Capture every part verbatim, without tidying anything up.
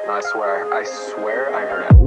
No, I swear, I swear I heard it.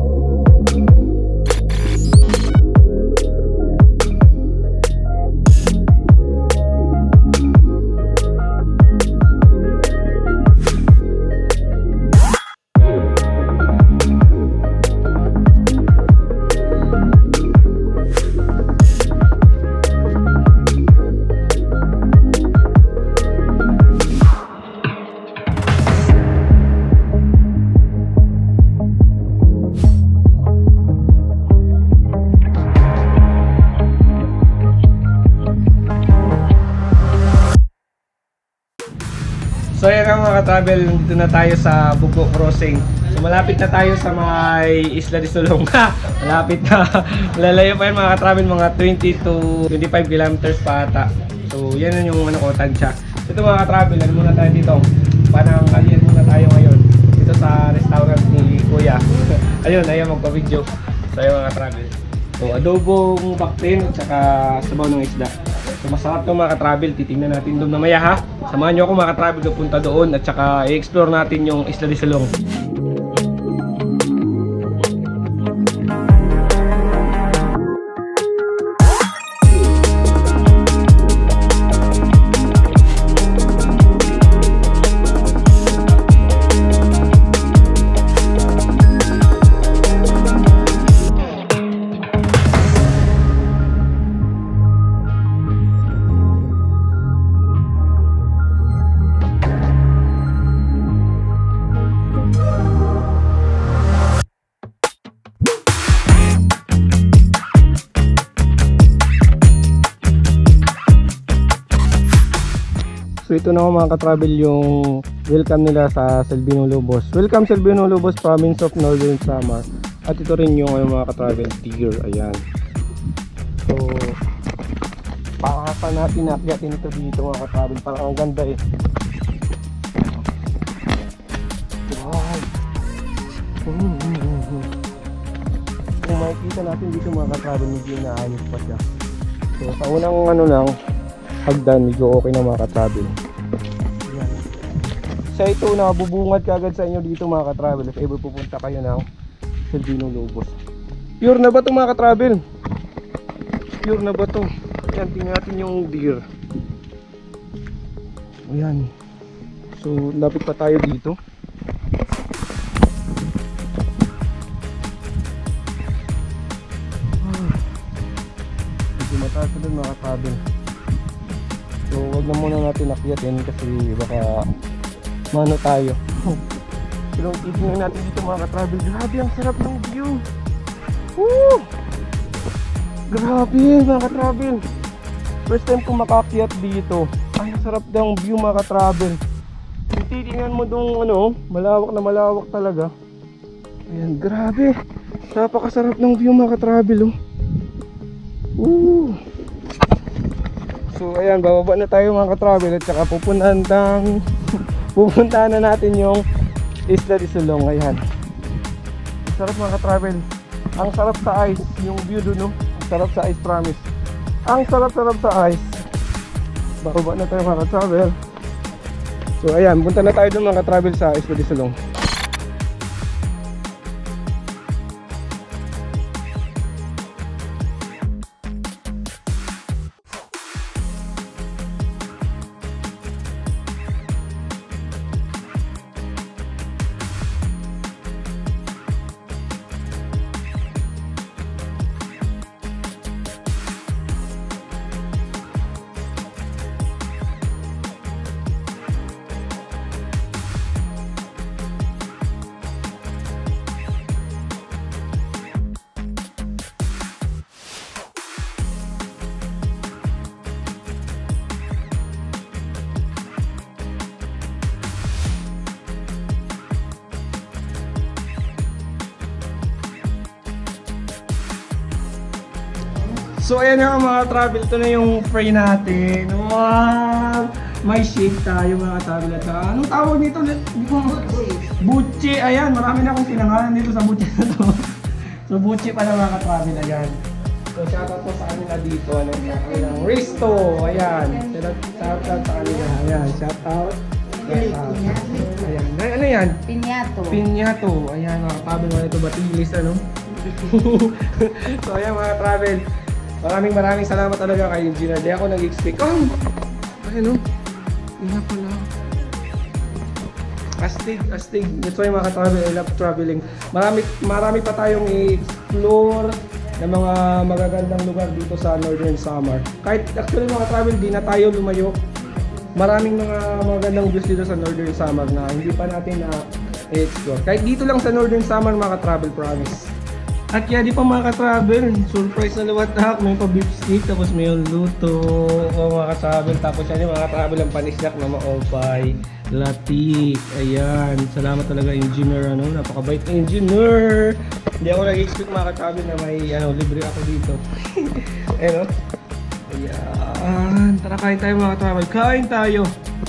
So yan nga mga ka-travel, dito na tayo sa Bugo Crossing. So malapit na tayo sa may Isla de Sulong. Malapit na. Lalayo pa yan mga ka-travel, mga twenty to twenty-five kilometers pa ata. So yan yung ano ko, tansya. So ito mga ka-travel, ano muna tayo dito? Panangalian muna tayo ngayon dito sa restaurant ni Kuya. Ayun, ayun magpa-video. So ayun mga ka-travel. So adobong baktin at saka sabaw ng isda. So masarap ito mga ka-travel, titingnan natin doon mamaya ha. Samahan nyo ako mga ka-travel na punta doon at saka i-explore natin yung Isla de Sulong. So ito na mga ka-travel yung welcome nila sa Selvino Lobos. Welcome Selvino Lobos, Province of Northern Samar. At ito rin yung ay, mga ka-travel tier. Ayan. So pakakapan natin nakyatin ito dito mga ka-travel. Parang ang ganda eh. Wow. Kung makikita natin dito mga ka-travel, medyo naayos pa siya. So sa unang ano lang hagdan, medyo okay na mga ka-travel. Ayan. Sa ito, nakabubungad kagad sa inyo dito mga ka-travel if ever pupunta kayo ng Selvino Lobos. Pure na ba ito mga ka-travel? Pure na ba ito? Ayan, tingnan natin yung deer. Ayan. So, lapit pa tayo dito. Medyo mataas na doon mga ka-travel. So wag na muna natin akyatin kasi baka mano tayo. Pero tignan natin dito mga ka-travel. Grabe ang sarap ng view. Woo! Grabe mga ka-travel. First time kong makakyat dito. Ay, ang sarap ng view mga ka-travel. Titingnan mo dong ano, malawak na malawak talaga. Ayan, grabe. Napakasarap ng view mga ka-travel oh. Woo! So ayan, bababa na tayo mga ka-travel at saka pupuntahan ng pupuntahan na natin yung Isla de Sulong. Ayan. Ang sarap mga ka-travel. Ang sarap sa ice, yung view dun no. Ang sarap sa ice, promise. Ang sarap-sarap sa ice. Bababa na tayo mga ka-travel. So ayan, punta na tayo dun mga ka-travel sa Isla de Sulong. So ayan na mga travel, ito na yung fry natin. Wow! May shake tayo mga travel. At anong tawag nito? Buchi. Ayan, marami na akong pinangalan dito sa buchi na to. So buchi pala mga travel. Ayan. So shoutout po sa kanila dito. Ano, sa kanilang Risto. Ayan. Shoutout sa kanila. Ayan, shoutout. Ayan. Ayan. Ay, ano yan? Pinyato. Pinyato. Ayan mga travel, mga ito batilis ano. So ayan mga travel. Maraming maraming salamat talaga kay Engineer. Di ako nag-expect. Oh! Ayan o. Yun na pala. Astig, astig. That's why mga travel, I love traveling. Marami, marami pa tayong i-explore ng mga magagandang lugar dito sa Northern Samar. Kahit actually mga travel, di na tayo lumayo. Maraming mga magandang views dito sa Northern Samar na hindi pa natin na-explore. Kahit dito lang sa Northern Samar mga travel, promise. At kaya di pa mga ka-travel, surprise na lawatak, may pa beef steak, tapos may luto, o mga ka-travel, tapos yan yung mga ka-travel ang panisyak na maopay, latik, ayan, salamat talaga engineer, ano, napakabait na engineer. Hindi ako nag-expect mga ka-travel na may, ano, libre ako dito. Ayan o, ayan, tara kain tayo mga ka-travel, kain tayo.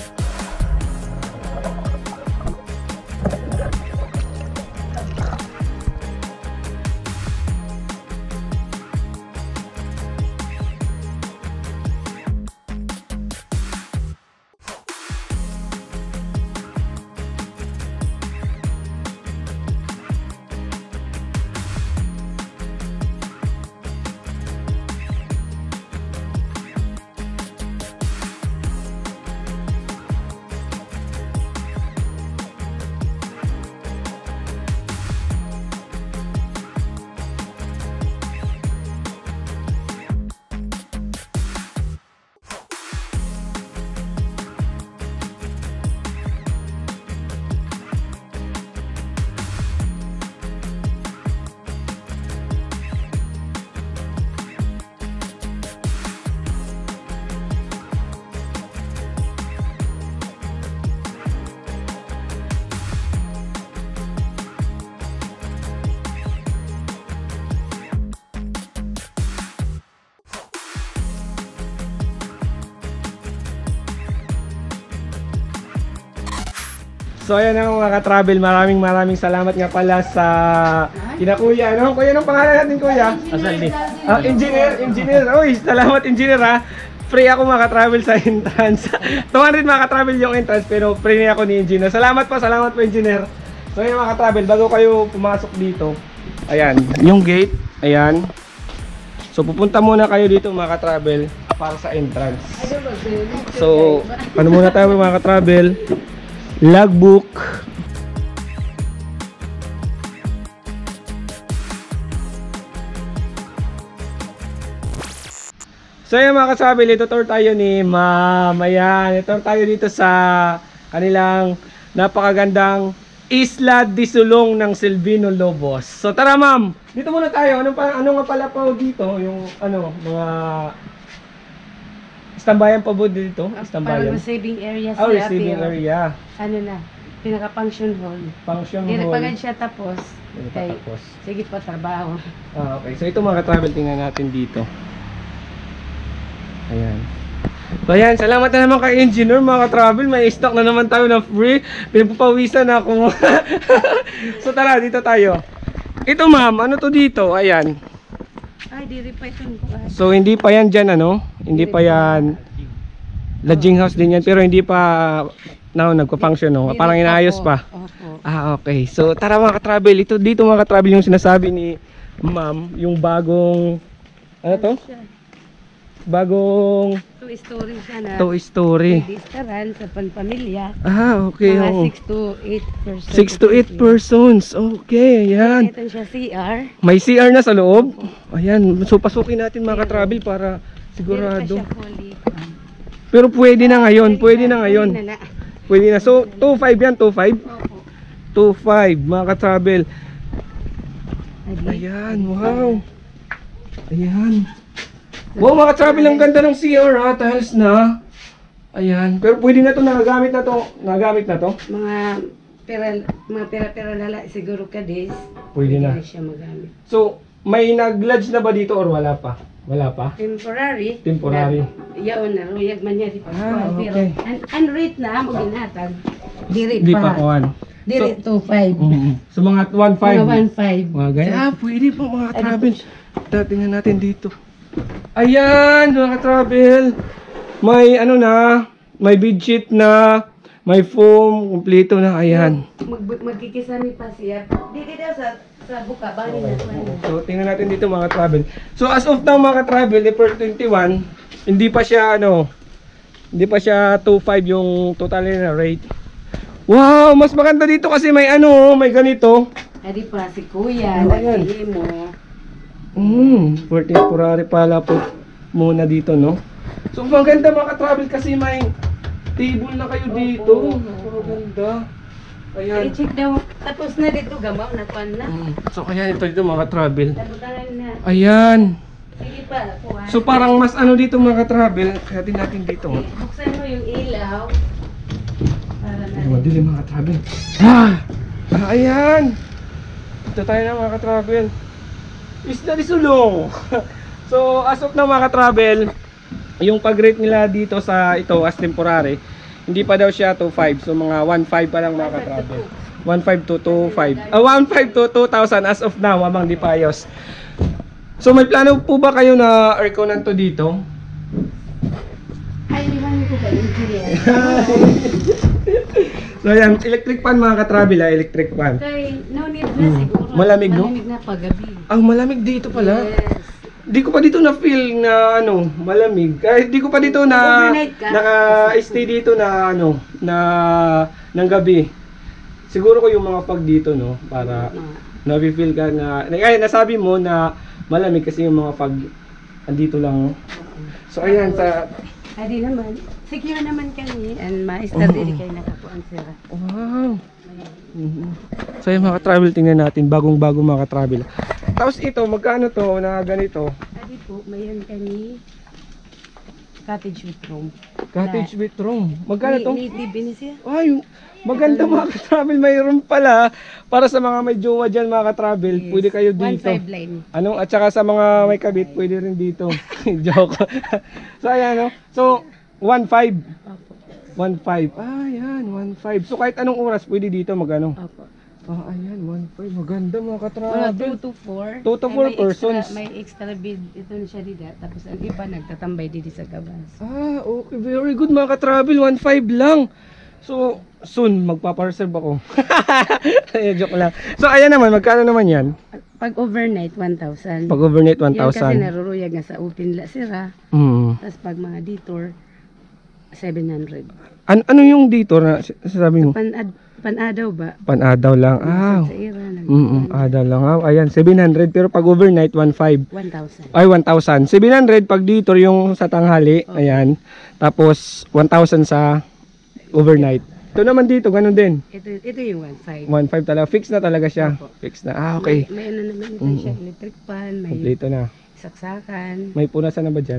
So ayan ang mga ka-travel, maraming maraming salamat nga pala sa kina Kuya. Ano? Kuya, anong pangalan natin Kuya? Asaldi. Ah, engineer, engineer. Uy, salamat engineer ha. Free ako mga ka-travel sa entrance. two hundred mga ka-travel yung entrance pero free niya ako ni engineer. Salamat po, salamat po engineer. So ayan mga ka-travel, bago kayo pumasok dito, ayan, yung gate, ayan. So pupunta muna kayo dito mga ka-travel para sa entrance. So ano muna tayo mga ka-travel? Logbook. So yun mga kasabil, ito tour tayo ni Ma'am. Ayan, ito tayo dito sa kanilang napakagandang Isla de Sulong ng Silvino Lobos. So tara Ma'am, dito muna tayo. Ano, pa, ano nga pala po dito? Yung ano, mga istambayan pa po dito? Istambayan. Parang receiving area siya. Oh, receiving area. Ano na, pinaka-function hall. Function Hindi hall. pa siya tapos. Hindi pa Okay. tapos. Sige pa, trabaho. Ah, okay. So ito mga ka-travel, tingnan natin dito. Ayan. So ayan, salamat na naman kay engineer mga ka-travel. May stock na naman tayo na free. Pinagpapawisan ako. So tara, dito tayo. Ito ma'am, ano to dito? Ayan. Ay, di rin pa itong bukas. So hindi pa yan dyan ano? Hindi pa yan lodging house din yan. Pero hindi pa no, nagpa-function no? Parang inaayos pa. Opo. Ah, okay. So tara mga ka-travel. Ito dito mga ka-travel yung sinasabi ni ma'am. Yung bagong ano to? Bagong Two story siya na. two story. Restaurant sa panpamilya. Ah, okay. Mga Oh. six to eight persons. six to eight persons. Okay, ayan. Ito siya C R. May C R na sa loob. Ayan. So pasukin natin mga ka-travel para sigurado. Meron pa siya fully. Pero pwede na ngayon. Pwede na ngayon. Pwede na na. Pwede na. So two five yan. two five? Opo. two five mga ka-travel. Adi. Ayan. Wow. Ayan. Wow mga ka-travel. Ang ganda ng C R ha. Tiles na. Ayan. Pero pwede na to. Nagagamit na to. Nagagamit na to. Mga pera, mga pera-pera lala siguro ka days. Pwede na. siya magamit. So may nag-lodge na ba dito or wala pa? Wala pa? Temporary. Temporary. Na, yaon na. Ruyag man niya. Di pa. Ah, Pero, okay. un unrate na. Maginatag. Diri Hindi pa. pa kuhan. Diri two five. So mga one five. Mga one five. Mga ganyan. Ah, pwede po mga ka-travel. Tingnan natin dito. Ayan, mga ka-travel. May ano na, may bedsheet na, May foam, kumpleto na. Ayan. Mag magkikisami pa siya. Dito daw sa sa buka bali na kuan. So, tingnan natin dito mga travel. So, as of now mga travel, April twenty-one, hindi pa siya ano, hindi pa siya two point five yung total na rate. Wow, mas maganda dito kasi may ano, may ganito. Adi pa si Kuya, Oh, ayan. nagpili mo. Hmm, for temporary pala po muna dito, no? So, maganda mga travel kasi may table na kayo dito. Maganda. Ayan. I-check daw. Tapos na dito gamaw na kuan na. Mm. So, kaya ito dito mga travel. Tabutangan na. Ayan. Sige pa, kuha. So, parang mas ano dito mga travel. Kaya din natin dito. Buksan mo yung ilaw. Para na. Ay, madilim mga travel. Ah! Ah, ayan! Ito tayo na mga travel. Isla di Sulong. So, as of now mga travel, yung pag-rate nila dito sa ito as temporary, hindi pa daw siya two point five. So, mga one point five pa lang mga travel. one point five to two point five. Ah, one point five to two thousand as of now, amang di pa ayos. So, may plano po ba kayo na airconan to dito? Ay, di ba ko ba yung So, ayan, electric fan mga ka-travel, ah, electric fan. Kay, no need na siguro. Malamig, no? Malamig na paggabi. Ang malamig dito pala. Yes. Di ko pa dito na feel na ano, malamig. Kahit di ko pa dito na Overnight ka? naka-stay dito na ano, na ng gabi. Siguro ko yung mga pag dito, no, para na-feel ka na ay nasabi mo na malamig kasi yung mga pag andito lang. So ayan sa Ay, di naman. Secure naman kami. And ma-start Oo. din kayo nakapuan sila. wow. Mhm. So yung mga travel tingnan natin, bagong-bago mga travel. Tapos ito, magkano to na ganito? Adi po, mayan kami cottage with room. Cottage with room. Magkano to? Ni live siya. Ay, maganda mga ka-travel. Mayroon pala para sa mga may jowa dyan mga ka-travel. Yes. Pwede kayo one dito. five line. Ano? At saka sa mga may kabit, pwede rin dito. Joke. So, ayan, no? So, one five. Opo. one five. Ah, yan. one five. So, kahit anong oras, pwede dito magano. Opo. Ah, ayan. one five. Maganda mga Mga ka-travel. two to four. two to Ay, four may extra- persons. May extra bed. Ito na siya dito. Tapos ang iba nagtatambay dito sa gabas. Ah, okay. Very good mga ka-travel. one five lang. So, soon, magpapareserve ako. Ayan, joke lang. So, ayan naman. Magkano naman yan? Pag overnight, one thousand. Pag overnight, one Yan kasi thousand. naruruyag nga sa open la sira. Mm. Tapos pag mga detour, seven hundred. An ano yung dito na s- sabi mo? Pan panadaw ba? Pan-adaw lang. Ah. Sa ira, nag Mm, adaw lang. Ah, ayan, seven hundred pero pag overnight one five. one thousand. Ay one thousand. seven hundred pag dito yung sa tanghali. Ayan. Tapos one thousand sa overnight. Ito naman dito, ganun din. Ito, ito yung one five. one five talaga. Fix na talaga siya. Opo. Fix na. Ah, okay. May, may ano naman ito siya, electric pan, may Kompleto na. saksakan. May punasan na ba dyan?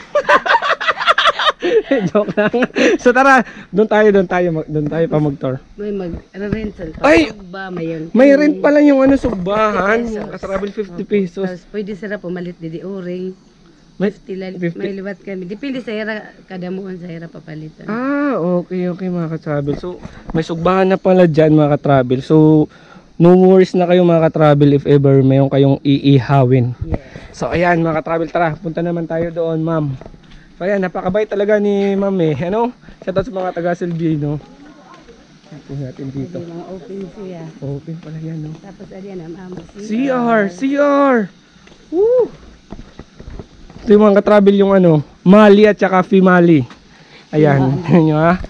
Joke lang. So tara, doon tayo, doon tayo, mag- doon tayo pa mag-tour. May mag-rental pa. Ay! Ba, may yun. May rent pala yung ano, sugbahan. fifty pesos. Katravel fifty pesos. Tapos pwede sila pumalit di o-ring. May, fifty, lal- fifty. may liwat kami. Depende sa ira, kadamuan sa ira papalitan. ah, okay, okay mga ka-travel. So, may sugbahan na pala dyan mga ka-travel. So, no worries na kayo mga ka-travel if ever mayroon kayong iihawin. Yes. So, ayan mga ka-travel, tara, punta naman tayo doon, ma'am. So, ayan, napakabait talaga ni ma'am eh. Ano? Shoutout sa mga taga-Silvino. Ito natin dito. Pwede mga open siya. Open pala yan, no? Tapos ariyan ang amo C R! C R! Woo! Ito yung mga ka-travel yung ano, Mali at saka Fimali. Ayan, yun nyo ha.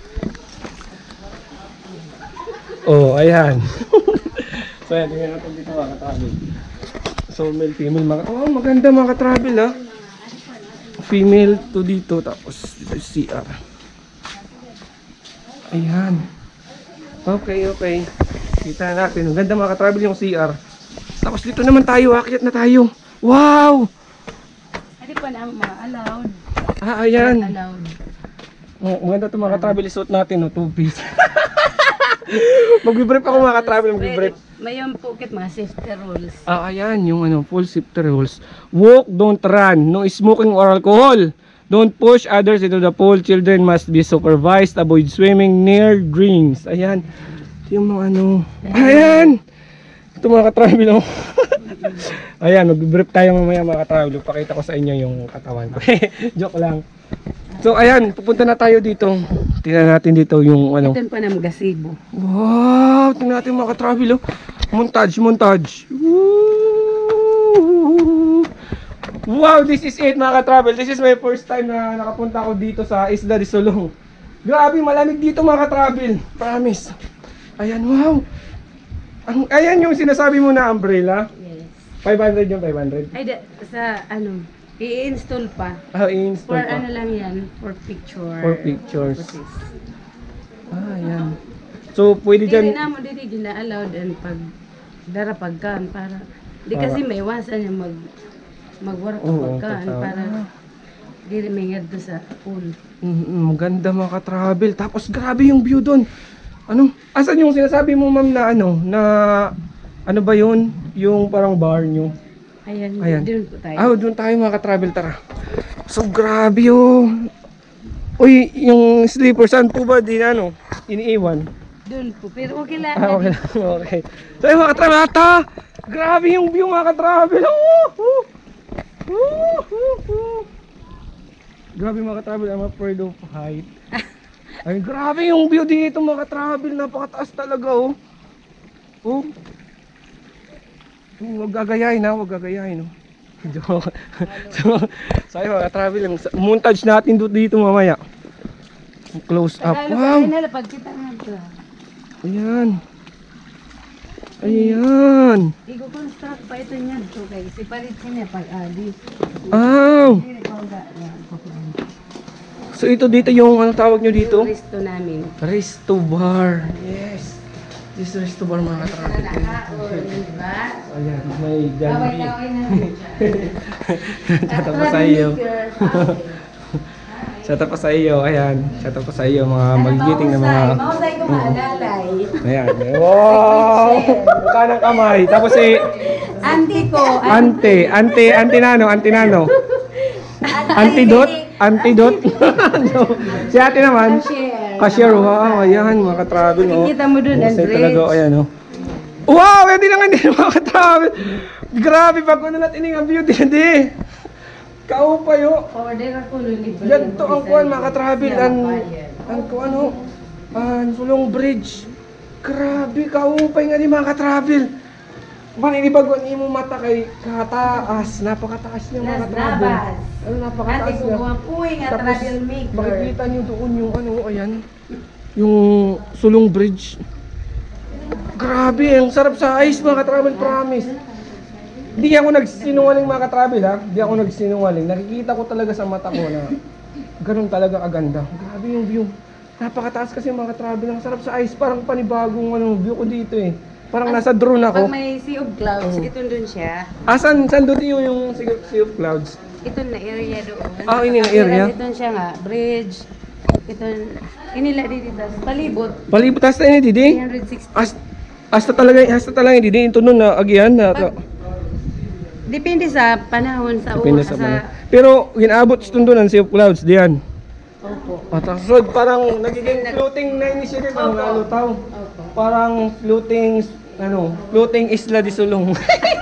Oh, ayan. So ayan, tingnan natin dito mga ka-travel. So male, female, mga, oh maganda mga ka-travel ha. Female to dito, tapos dito yung C R. Ayan. Okay, okay. Kita na natin. Ang ganda mga ka-travel yung C R. Tapos dito naman tayo, akyat na tayo. Wow! Adi pa na mga allowed. Ah, ayan. Allowed. Oh, maganda ito mga ka-travel suit natin, no? Two piece. Magbibrief ako mga ka-travel, magbibrief. May yung pocket mga safety rules. Ah, ayan, yung ano, full safety rules. Walk, don't run. No smoking or alcohol. Don't push others into the pool. Children must be supervised. Avoid swimming near drinks. Ayan. Ito yung mga ano. Ayan! Ito mga ka-travel, oh. Ayan, magbibrief tayo mamaya mga ka-travel. Pakita ko sa inyo yung katawan ko. Joke lang. So ayan, pupunta na tayo dito. Tingnan natin dito yung ano. Ito pa ng gazebo. Wow, tingnan natin mga ka-travel oh. Montage, montage. Woo! Wow, this is it mga ka-travel. This is my first time na nakapunta ako dito sa Isla de Solong. Grabe, malamig dito mga ka-travel. Promise. Ayan, wow. Ang, ayan yung sinasabi mo na umbrella. Yes. five hundred yung five hundred. Ay, da, sa ano, i-install pa. Ah, i-install For pa. ano lang yan, for picture. For pictures. purposes. Ah, ayan. So, pwede Hindi dyan. na mo dito gina-allowed and pag darapagkan para di Para- kasi may iwasan yung mag magwara Oo, pagkaan totoo. para di may ngad sa pool. Mm, maganda mga ka-travel. Tapos grabe yung view doon. Ano? Asan yung sinasabi mo ma'am na ano? Na ano ba yun? Yung parang bar nyo. Ayan, Ayan. doon po tayo. Ah, doon tayo mga ka-travel. Tara. So grabe oh. Uy, yung sleeper saan po ba din ano? Iniiwan? Doon po. Pero okay lang. Ah, okay lang. Okay. So yung mga ka-travel. Ata! Grabe yung view mga ka-travel. Oh, oh. Oh, oh, oh. Grabe mga ka-travel. I'm afraid of height. Ay, grabe yung view dito mga ka-travel. Napakataas talaga oh. Oh. Oh, wag gagayahin ha, wag gagayahin oh. Joke. So, so ayun mga ka-travel, yung sa- montage natin do- dito mamaya. Close up. Tagalog Wow. ay nila pagkita nga ito. Ayan. Ayan. I-construct pa ito niya. So, kay sipalit niya pag adi. Wow. Hindi ko ga. So ito dito yung ano tawag nyo dito? Resto namin. Resto bar. Yes. This is resto bar mga ka-travel. Nakakaon, di ba? Ayan, may Jollibee. Kaway-kaway na rin siya. Shout out pa sa iyo. Shout out pa sa iyo. Ayan. Shout out pa sa iyo mga magigiting na mga... Mahusay ko maalalay. Ayan. Wow! Mukha ng kamay. Tapos si Auntie ko. ante. Ante. Ante nano. Ante nano. Antidot. Antidot. No. Si ate naman. Cashier. Cashier. Wow. Ayan. Mga ka-travel. Oh. Makikita mo dun, Husay Andres. talaga. oh, Ayan. Oh. Wow! Pwede na nga din mga ka-travel. Grabe. Pag ano natin yung view din. Kaupay oh. Order ako lulibre. Ganto ang kuan mga ka-travel. Ang, ang kuan oh. Ang Sulong Bridge. Grabe. Kaupay nga ni mga ka-travel. Maninibagon mo mata kay kataas. Napakataas niya mga Las ka-travel. Navas. Ano Ate napakataas ko niya. mga puwi nga Tapos travel maker. makikita niyo doon yung ano, ayan. Yung Sulong Bridge. Grabe, ang sarap sa ice mga ka-travel, promise. Hindi ako nagsinungaling mga ka-travel ha. Hindi ako nagsinungaling. Nakikita ko talaga sa mata ko na ganun talaga kaganda. Grabe yung view. Napakataas kasi mga ka-travel. Ang sarap sa ice. Parang panibagong ano, view ko dito eh. Parang nasa drone Pag ako. may Sea of Clouds, ito dun siya. Asan, saan doon yung, yung Sea- Sea of Clouds? Ito na area doon. Ah, ini na area? Ito siya nga, bridge. Ito, inila dito, palibot. Palibot hasta ini didi. three hundred sixty. As, hasta talaga, hasta talaga didi. Ito nun na, agyan na. Pag- Depende sa panahon, sa Depende uwa, sa panahon. Pero ginabot sa tundo ng Sea of Clouds diyan. Opo. At so, parang nagiging floating na initiative ang Opo. nalutaw. Opo. Parang floating ano, floating Isla de Solong.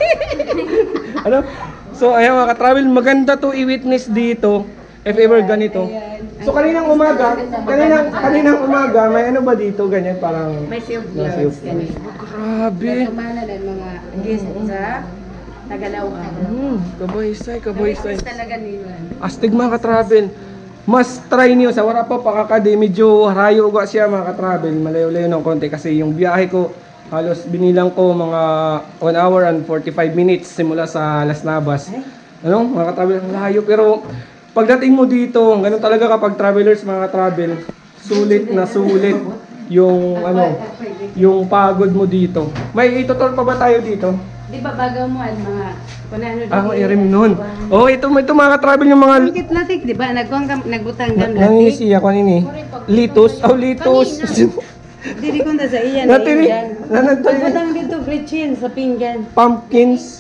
Ano? So ayan mga ka-travel, maganda to i-witness dito if ever ganito. So kaninang umaga, kaninang kaninang umaga may ano ba dito ganyan parang May Sea of May Sea of Clouds. Ganun. grabe. Tumana ng mga guests sa Tagalawan. Hmm, kaboysay, kaboysay. Gusto talaga nila. Astig mga ka-travel. Mas try niyo sa wala pa pakakadi medyo harayo uga siya mga ka-travel. Malayo-layo ng konti kasi yung biyahe ko halos binilang ko mga one hour and forty-five minutes simula sa Las Navas. Ano? Mga ka-travel ang layo pero pagdating mo dito, ganun talaga kapag travelers mga ka-travel, sulit na sulit yung ano, yung pagod mo dito. May itutur pa ba tayo dito? Di ba bagaw mo ang mga kunano dito? Ah, i-rim nun. Oh, ito, ito mga ka-travel yung mga Bakit natik, di ba? Nagkuang kam, nagbutang gam Nangini latik. siya, kanini. Litos, oh litos. Dili ko na sa iyan. Dati ni, nanantay ni. Nagbutang dito gretchen sa pinggan. Pumpkins.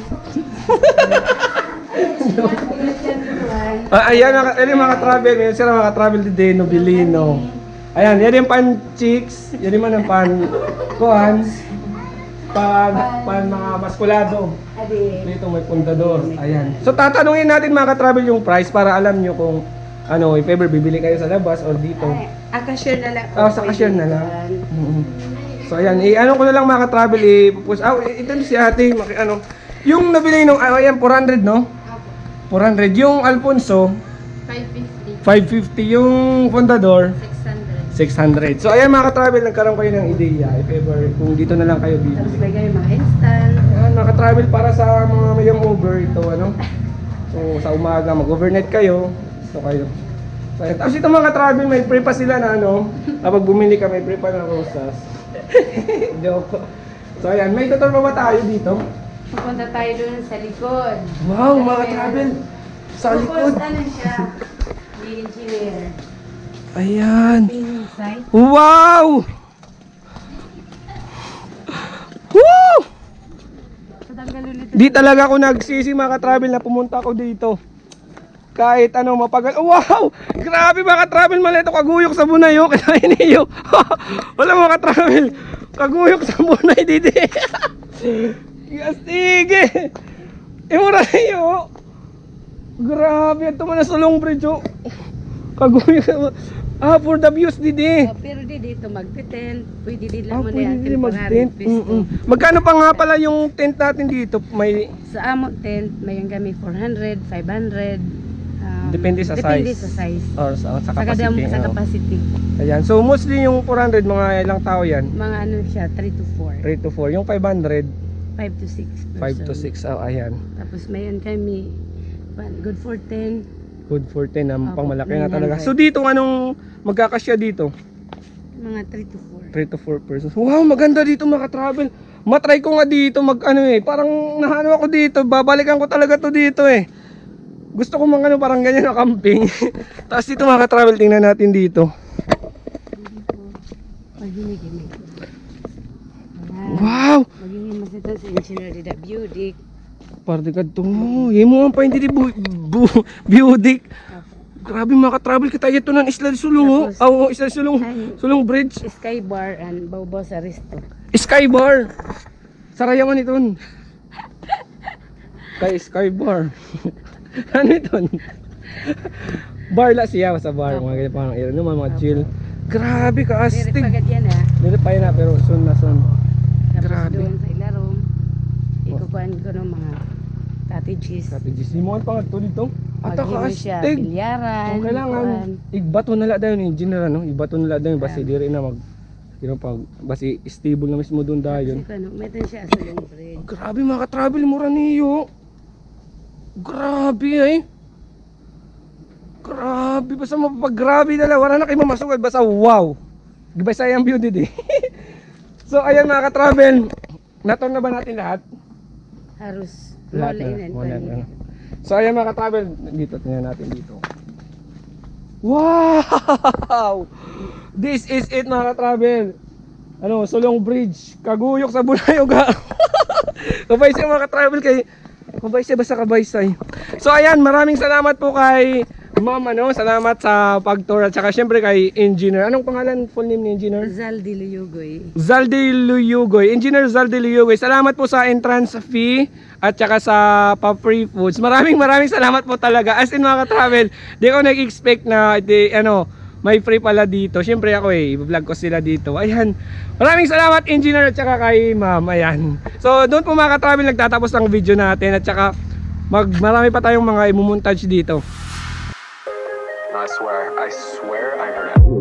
Ah, ayan, mga, ayan mga travel. Yan sila mga travel today, Nobilino. Ayan, yan yung pan chicks. Yan yung mga pan kuhan. Pan, pan mga maskulado. Adi. Dito may pundador. Ayan. So tatanungin natin mga ka-travel yung price para alam nyo kung ano, if ever bibili kayo sa labas or dito. Ay, ah, cashier na lang. po. Ah, sa cashier na lang. Pwede yan. Mhm. So ayan, eh, ano ko na lang mga ka-travel, eh, push, ah, ito si ate, maki, ano, yung nabili nung, ah, ayan, four hundred, no? four hundred, yung Alfonso, five fifty. five fifty, yung Fundador, six hundred. six hundred. So ayan mga ka-travel, nagkaroon kayo ng ideya, if ever, kung dito na lang kayo Tapos bibili. may kayo mga instant. Ayan, mga ka-travel para sa mga mayang over ito, ano? So sa umaga, mag-overnight kayo, so kayo. So, ayan. Tapos ito mga ka-travel, may free pa sila na ano, kapag bumili ka, may free pa na rosas. Joke. So ayan, may tutor pa ba tayo dito? Pupunta tayo doon sa likod. Wow, mga ka-travel, sa likod. Pupunta na siya. The engineer. Ayan. Inside. Wow! Woo! Tatanggal ulit. Di talaga ako nagsisi mga ka-travel na pumunta ako dito. Kahit ano mapagal. Wow! Grabe mga ka-travel, mali ito kaguyok sa bunay oh. Kinain niyo. Wala mga ka-travel. Kaguyok sa bunay dito. Gastige. Imura niyo. Grabe ito man na sulong bridge oh. Kaguyok. Ah, for the views didi. Oh, pero di dito mag-tent. Pwede din Ah, lang mo na pwede yan. din Temporary mag-tent. pesto. Mm-mm. Magkano pa nga pala yung tent natin dito? May Sa amo tent, may kami four hundred, five hundred. Um, Depende sa depende size. sa size. or sa, sa Sa, kadam, capacity. sa oh. capacity. Ayan. So mostly yung four hundred mga ilang tao yan? Mga ano siya, three to four. three to four. Yung five hundred, five to six person. five to six. Oh, ayan. Tapos mayon kami, one- good for ten. Good for ten. Ang Opo, pang malaki na talaga. nine hundred. So dito, anong magkakasya dito? Mga three to four. three to four persons. Wow, maganda dito mga travel. Matry ko nga dito mag ano eh. Parang nahano ako dito. Babalikan ko talaga to dito eh. Gusto ko mga ano parang ganyan na camping. Tapos dito mga travel, tingnan natin dito. Maghinig-hinig. Wow! Maghinig mas ito sa engineer dida beauty. Parte ka to. Himo ang pa hindi di bu, bu, beauty. Grabe mga ka-travel kita ito ng Isla de Sulong oh. Tapos- Ah, Oo, Isla de Sulong. Ay. Sulong Bridge. Sky bar and Bawbaw sa Risto. Sky Bar. Sarayawan ito. Kay Sky Bar. Ano ito? Bar la siya sa bar. Mga ganyan parang ano, mga, mga chill. Grabe ka Pero astig. pagkat yan ah. Dito pa yun na pero soon na soon. Tapos Grabe. doon sa ilarom, ikukuhan ko ng mga cottages. Cottages. Di mo pa nga ito dito. Ata ka Maghimo siya, astig. bilyaran. Kung kailangan, kuhaan. igbato na lang daw yung engineer ano, igbato na lang daw yung basi diri na mag you know, pag basi stable na mismo doon dayon. Kasi ano, meron siya sa long bridge. Grabe mga ka-travel mura niyo. Grabe eh. Grabe basta mapapag-grabe na lang, wala na kayo mamasugad basta wow. Gibay sayang beauty di. So ayan mga ka-travel, naton na ba natin lahat? Harus. Lahat Wala na, yun. wala na. So ayan mga ka-travel, dito tingnan natin dito. Wow! This is it mga ka-travel. Ano, Sulong Bridge, kaguyok sa Bunayoga. Kabaysay mga ka-travel kay Kabaysay basta kabaysay. So ayan, maraming salamat po kay Ma'am ano, salamat sa pag-tour at saka syempre kay Engineer. Anong pangalan full name ni Engineer? Zal de Luyugoy. Zaldi Luyugoy, Engineer Zaldi Luyugoy. Salamat po sa entrance fee at saka sa pa-free foods. Maraming maraming salamat po talaga. As in mga ka-travel, di ko nag-expect na di, ano, may free pala dito. Siyempre ako eh, i-vlog ko sila dito. Ayan. Maraming salamat Engineer at saka kay Ma'am. Ayan. So doon po mga ka-travel, nagtatapos ang video natin at saka mag, marami pa tayong mga imumontage dito. I swear, I swear I heard it.